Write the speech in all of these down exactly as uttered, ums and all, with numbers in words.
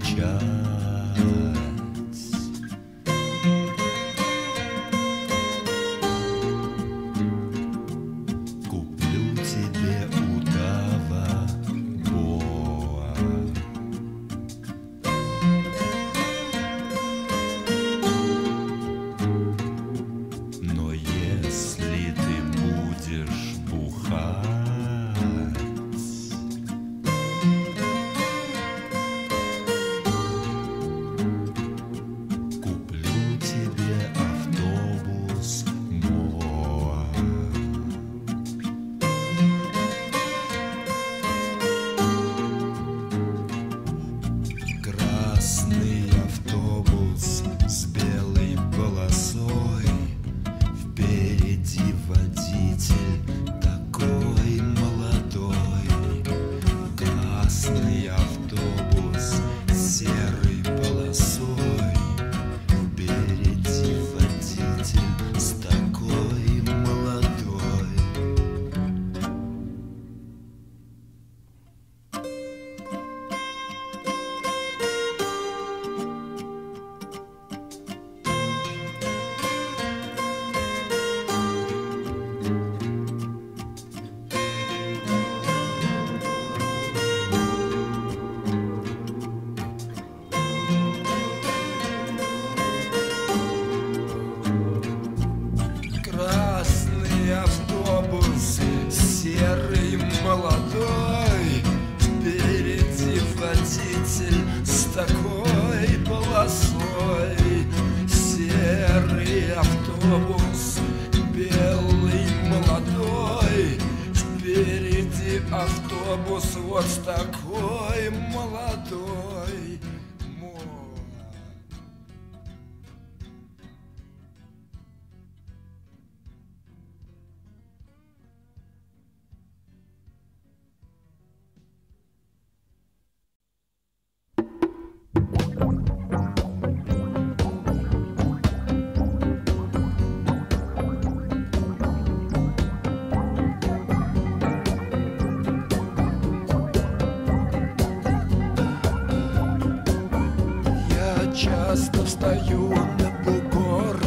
Часто встаю на бугор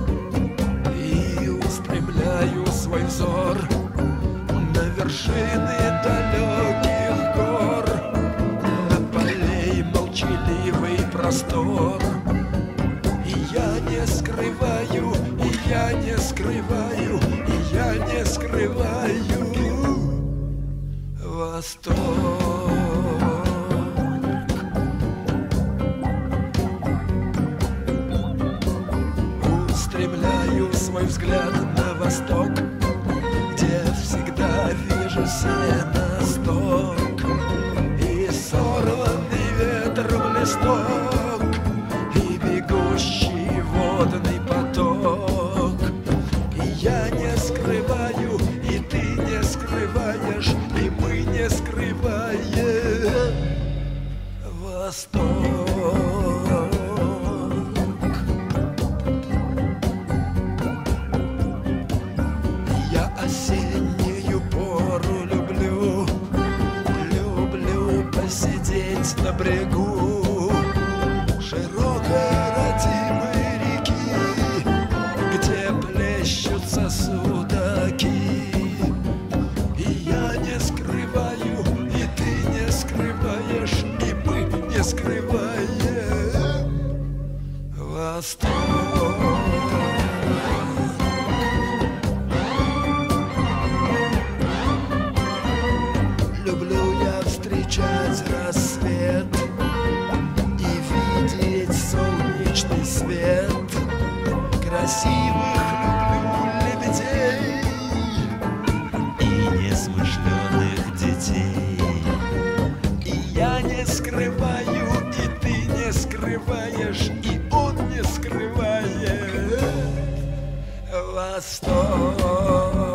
и устремляю свой взор на вершины далеких гор, на полей молчаливый простор. И я не скрываю, и я не скрываю, и я не скрываю восторг. Устремляю свой взгляд на восток, где всегда вижу сеносток и сорванный ветром листок, и бегущий водный поток. И я не скрываю, и ты не скрываешь, и мы не скрываем восторг. Осеннюю пору люблю, люблю посидеть на брегу широкой родимой реки, где плещутся судаки. И я не скрываю, и ты не скрываешь, и мы не скрываем восторг. Встречать рассвет и видеть солнечный свет. Красивых люблю лебедей и несмышленых детей. И я не скрываю, и ты не скрываешь, и он не скрывает восторг.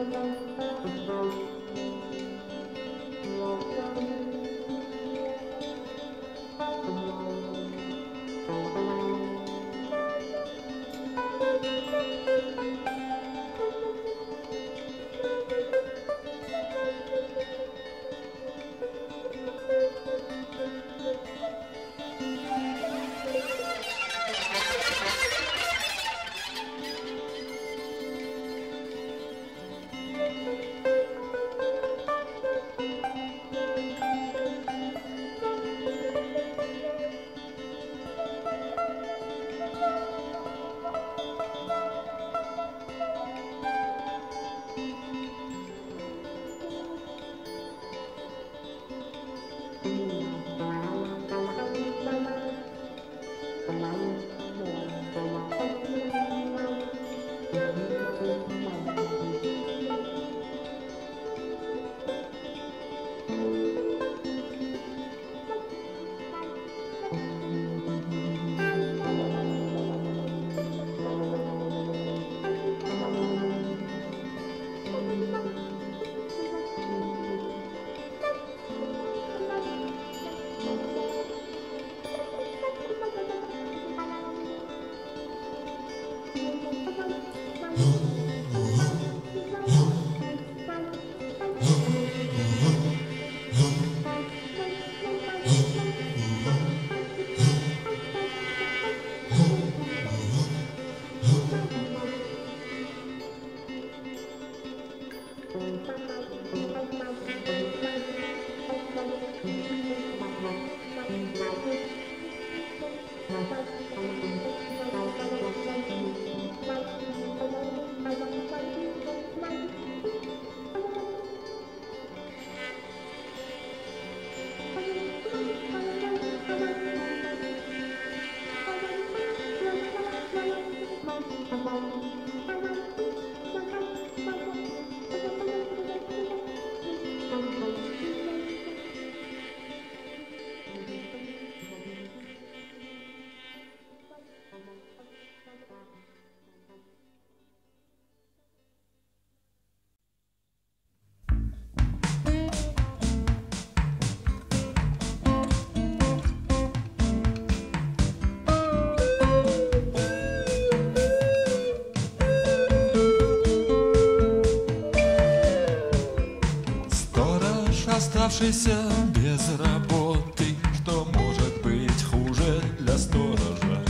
оставшийся без работы, что может быть хуже для сторожа?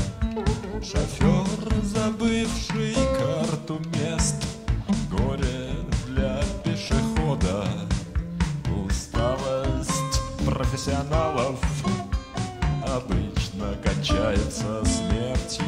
Шофер, забывший карту мест, горе для пешехода, усталость профессионалов обычно кончается смертью.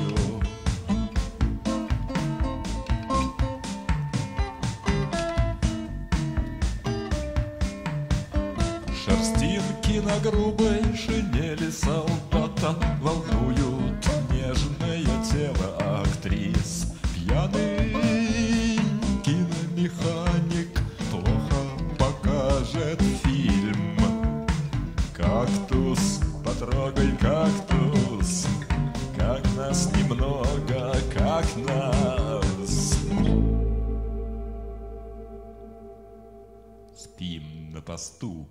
Шерстинки на грубой шинели солдата волнуют нежное тело актрис. Пьяный киномеханик плохо покажет фильм. Кактус, потрогай кактус, как нас немного, как нас. Спим на посту.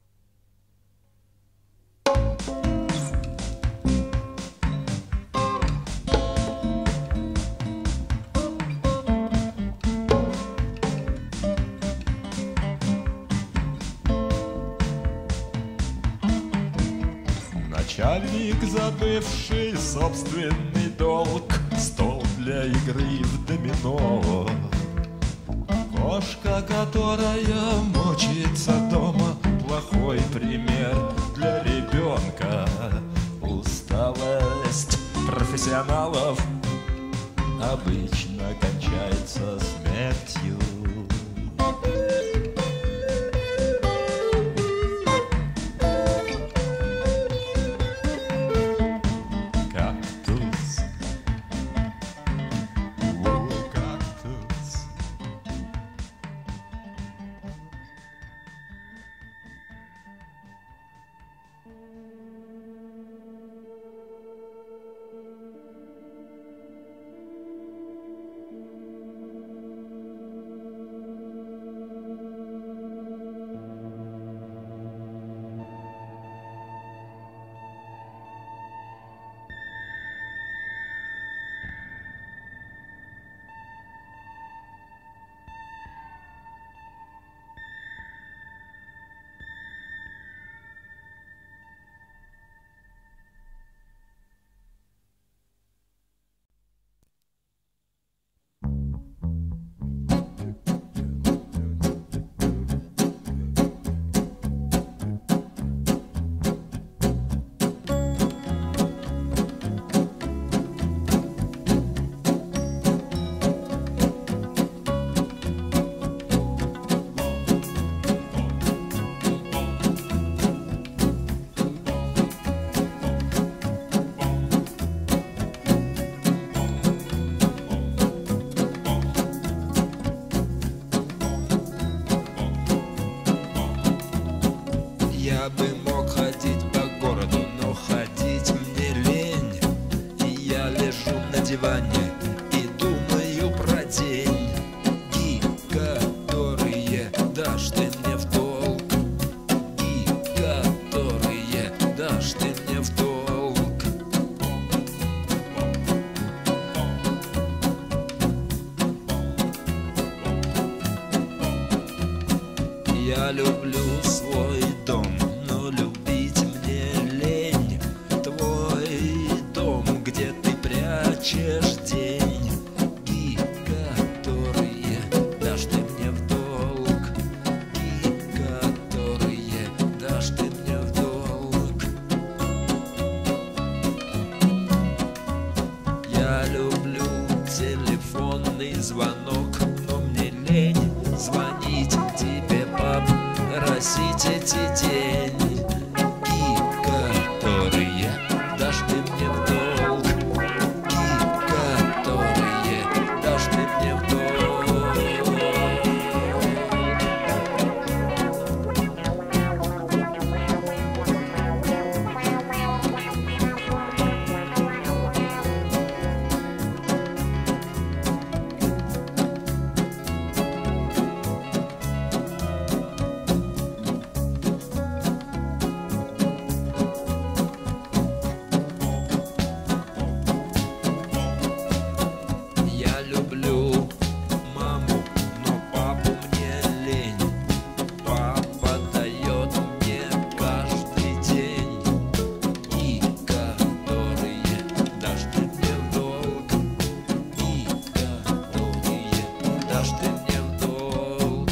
Начальник, забывший собственный долг, стол для игры в домино. Кошка, которая мочится дома, плохой пример для ребенка. Усталость профессионалов обычно кончается смертью. Я бы мог ходить по городу, но ходить мне лень. И я лежу на диване и думаю про деньги, которые дашь ты мне в долг. И которые дашь ты мне в долг. Я люблю свой дом, но любить мне лень. Твой дом, где ты прячешь деньги, которые дашь ты мне в долг. И которые дашь ты мне в долг. Я люблю телефонный звонок, но мне лень звонить тебе, пап, просить эти деньги, которые дашь ты мне в долг. И которые дашь ты мне в долг. Я люблю маму, но папу мне лень. Папа дает мне каждый день, и которые дашь ты мне в долг. И которые дашь ты мне в долг.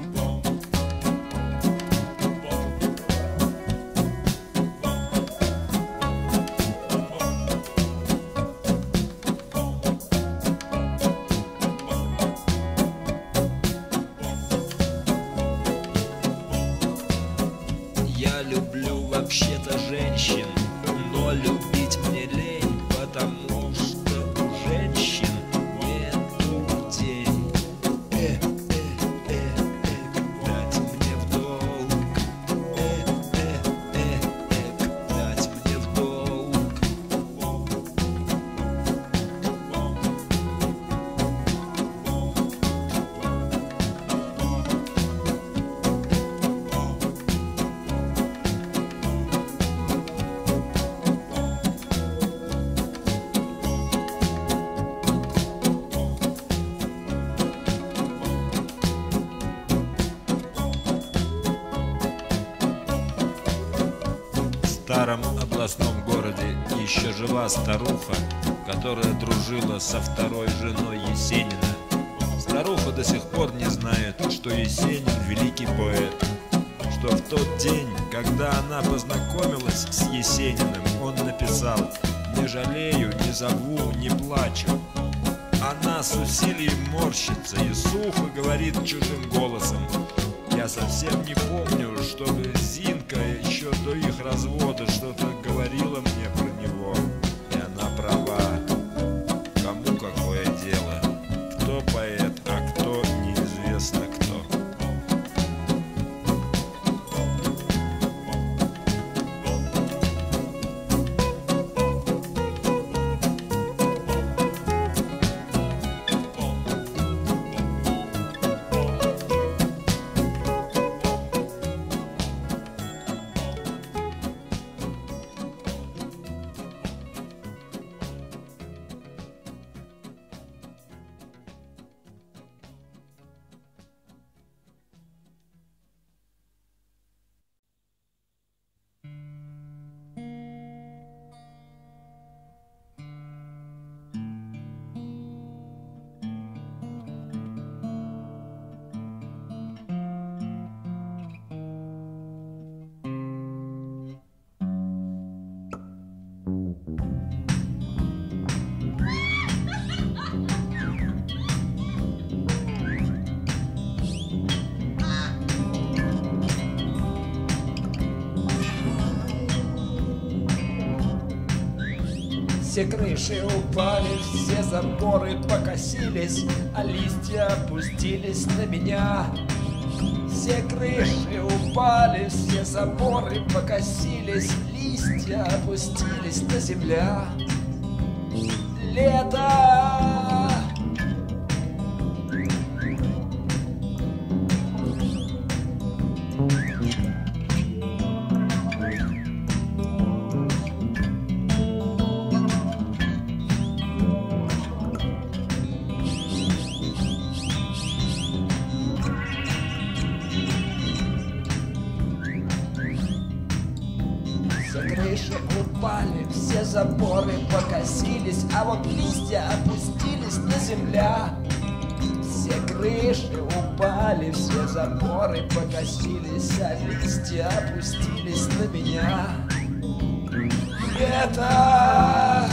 Я люблю вообще-то женщин, но любить мне лень, потому что у женщин нету денег. Э, э, э, э, дать мне в долг. Э, э, э, э, дать мне в долг. В старом областном городе еще жила старуха, которая дружила со второй женой Есенина. Старуха до сих пор не знает, что Есенин великий поэт, что в тот день, когда она познакомилась с Есениным, он написал: «Не жалею, не зову, не плачу». Она с усилием морщится и сухо говорит чужим голосом: «Я совсем не помню, чтобы Зинка еще до их развода что-то говорила мне про него». И она права. Кому какое дело? Кто поэт, а кто неизвестно кто. Все крыши упали, все заборы покосились, а листья опустились на меня. Все крыши упали, все заборы покосились, листья опустились на земля. Лето! Все крыши упали, все заборы покосились, а вот листья опустились на земля. Все крыши упали, все заборы покосились, а листья опустились на меня. Лето!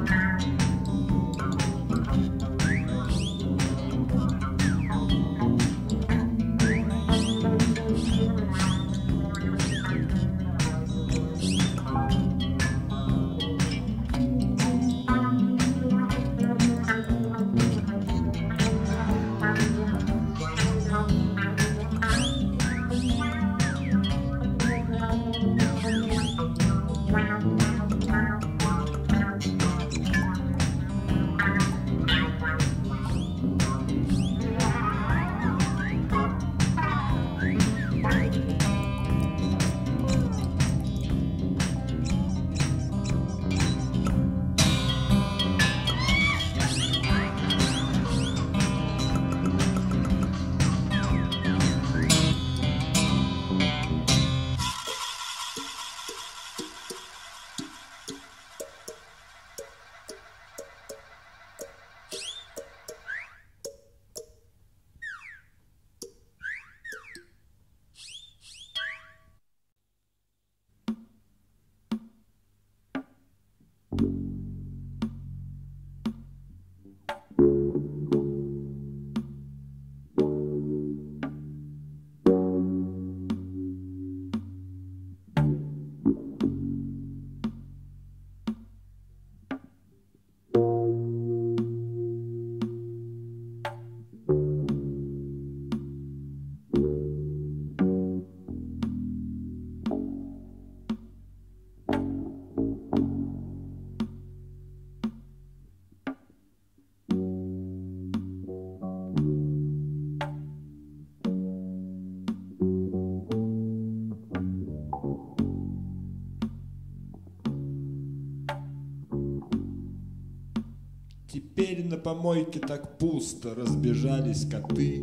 Теперь на помойке так пусто, разбежались коты.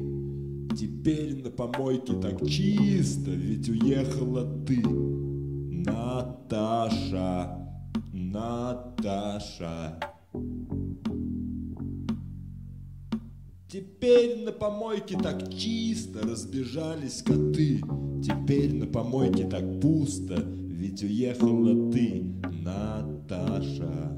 Теперь на помойке так чисто, ведь уехала ты, Наташа, Наташа. Теперь на помойке так чисто, разбежались коты. Теперь на помойке так пусто, ведь уехала ты, Наташа.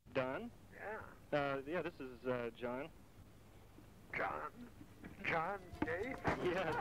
Don? Yeah. Uh, yeah, this is uh, John. John? John Dave? Yes.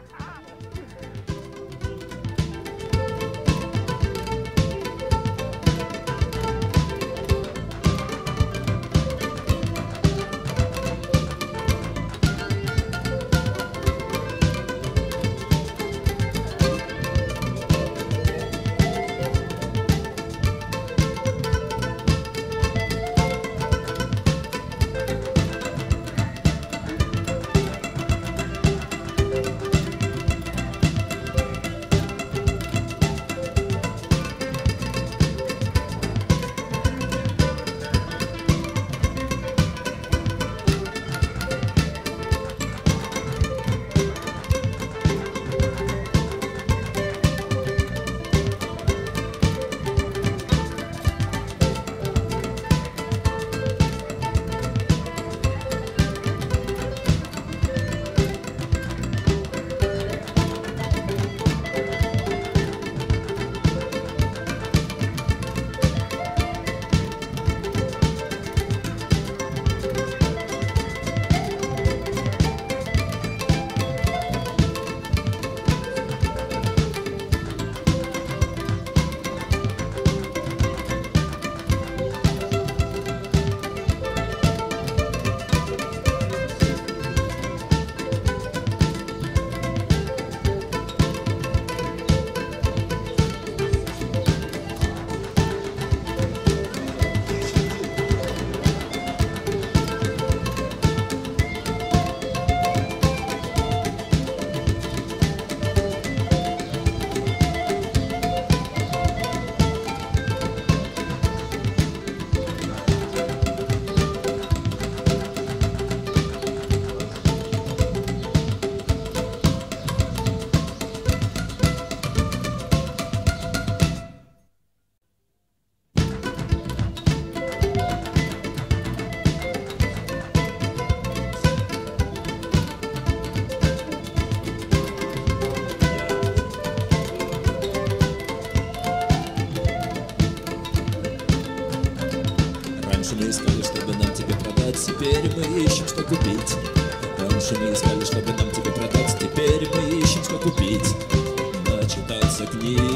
Раньше мы искали, чтобы нам тебе продать, теперь мы ищем, что купить. Раньше мы искали, чтобы нам тебе продать, теперь мы ищем, что купить. Начитался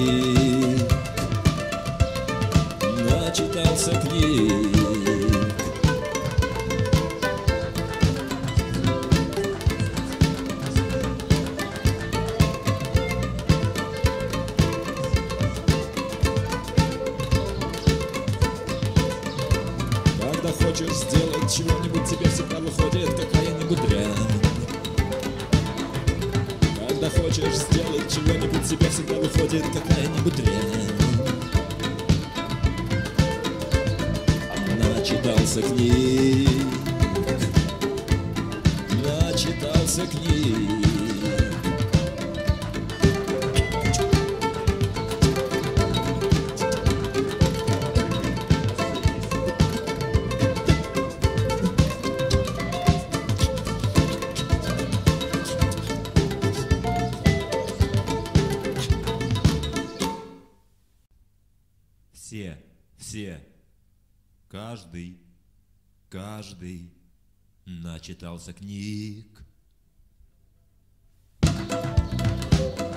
книг, начитался книг. Когда хочешь сделать чего-нибудь, тебе всегда выходит какая-нибудь дрянь. Когда хочешь сделать чего-нибудь, тебе всегда выходит какая-нибудь дрянь. Начитался книг, начитался книг. Все, все, каждый, каждый начитался книг.